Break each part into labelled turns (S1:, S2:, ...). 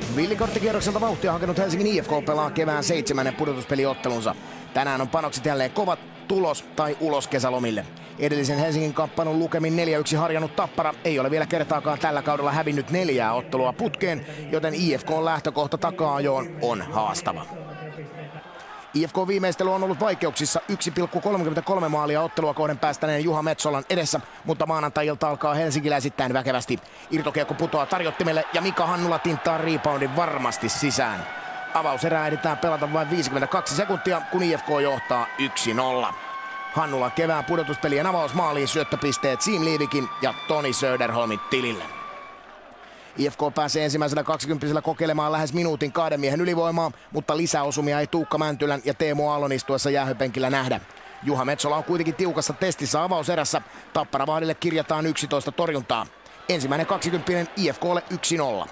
S1: Villikorttikierrokselta vauhtia hakenut Helsingin IFK pelaa kevään 7. pudotuspeliottelunsa. Tänään on panokset jälleen kovat, tulos tai ulos kesälomille. Edellisen Helsingin kamppailun lukemin 4-1 harjannut Tappara ei ole vielä kertaakaan tällä kaudella hävinnyt 4 ottelua putkeen, joten IFK:n lähtökohta taka-ajoon on haastava. IFK-viimeistely on ollut vaikeuksissa 1,33 maalia ottelua kohden päästäneen Juha Metsolan edessä, mutta maanantai-ilta alkaa helsinkiläisittäin väkevästi. Irtokiekko putoaa tarjottimelle ja Mika Hannula tinttaa reboundin varmasti sisään. Avauserää ehditään pelata vain 52 sekuntia, kun IFK johtaa 1-0. Hannula kevään pudotuspelien avausmaaliin syöttöpisteet Siim Liivikin ja Toni Söderholmin tilille. IFK pääsee ensimmäisellä 20 kokeilemaan lähes minuutin 2 miehen ylivoimaa, mutta lisäosumia ei Tuukka Mäntylän ja Teemu Aallon istuessa jäähypenkillä nähdä. Juha Metsola on kuitenkin tiukassa testissä avauserässä. Tappara-vahdille kirjataan 11 torjuntaa. Ensimmäinen 20 IFK:lle 1-0.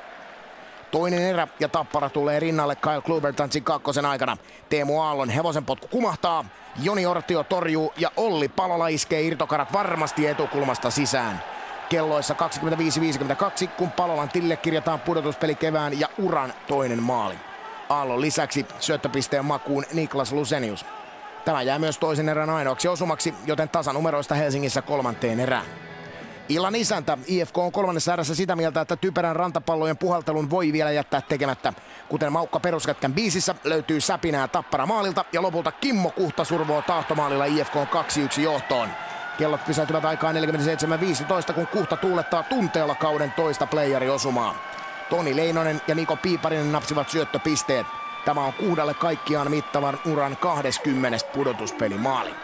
S1: Toinen erä ja Tappara tulee rinnalle Kyle Klubertansin kakkosen aikana. Teemu Aallon hevosenpotku kumahtaa, Joni Ortio torjuu ja Olli Palola iskee irtokarat varmasti etukulmasta sisään. Kelloissa 25.52, kun Palolan tilille kirjataan pudotuspeli kevään ja uran toinen maali. Aallon lisäksi syöttöpisteen makuun Niklas Lusenius. Tämä jää myös toisen erän ainoaksi osumaksi, joten tasanumeroista Helsingissä kolmanteen erään. Illan isäntä IFK on kolmannessa erässä sitä mieltä, että typerän rantapallojen puhaltelun voi vielä jättää tekemättä. Kuten Maukka Peruskätkän biisissä löytyy säpinää Tappara maalilta ja lopulta Kimmo Kuhta survoo tahtomaalilla IFK 2-1 johtoon. Kellot pysäytyvät aikaan 47.15, kun Kuhta tuulettaa tunteella kauden toista playeriosumaa. Toni Leinonen ja Niko Piiparinen napsivat syöttöpisteet. Tämä on Kuhdalle kaikkiaan mittavan uran 20. pudotuspelimaali.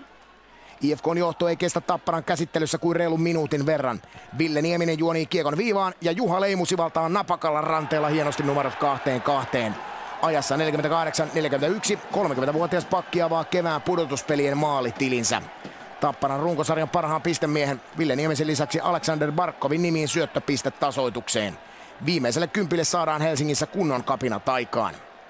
S1: IFK:n johto ei kestä Tapparan käsittelyssä kuin reilun minuutin verran. Ville Nieminen juonii kiekon viivaan ja Juha Leimu sivaltaa napakalla ranteella hienosti numerot 2-2. Ajassa 48-41 30-vuotias pakki avaa kevään pudotuspelien maalitilinsä. Tapparan runkosarjan parhaan pistemiehen Ville Niemisen lisäksi Aleksander Barkovin nimiin syöttöpiste tasoitukseen. Viimeiselle kympille saadaan Helsingissä kunnon kapina taikaan.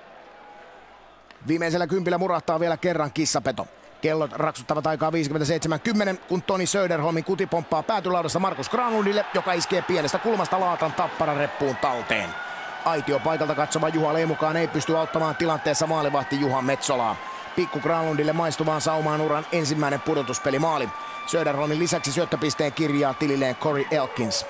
S1: Viimeisellä kympillä murahtaa vielä kerran kissapeto. Kellot raksuttavat aikaa 57.10, kun Toni Söderholmin kuti pomppaa päätylaudassa Markus Granlundille, joka iskee pienestä kulmasta laatan Tapparan reppuun talteen. Aitiopaikalta katsova Juha Leimukaan ei pysty auttamaan tilanteessa maalivahti Juha Metsolaa. Pikku Granlundille maistuvaan saumaan uran ensimmäinen pudotuspelimaali. Söderholmin lisäksi syöttöpisteen kirjaa tililleen Corey Elkins.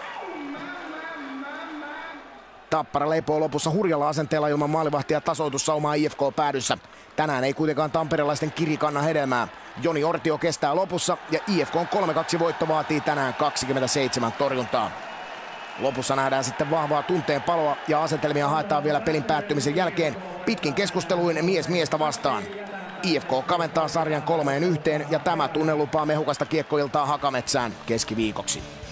S1: Tappara leipoo lopussa hurjalla asenteella ilman maalivahtia tasoitussaumaa IFK päädyssä. Tänään ei kuitenkaan tamperelaisten kiri kanna hedelmää. Joni Ortio kestää lopussa ja IFK:n 3-2 voitto vaatii tänään 27 torjuntaa. Lopussa nähdään sitten vahvaa tunteen paloa ja asetelmia haetaan vielä pelin päättymisen jälkeen pitkin keskusteluin mies miestä vastaan. IFK kaventaa sarjan 3-1 ja tämä tunne lupaa mehukasta kiekkoiltaa Hakametsään keskiviikoksi.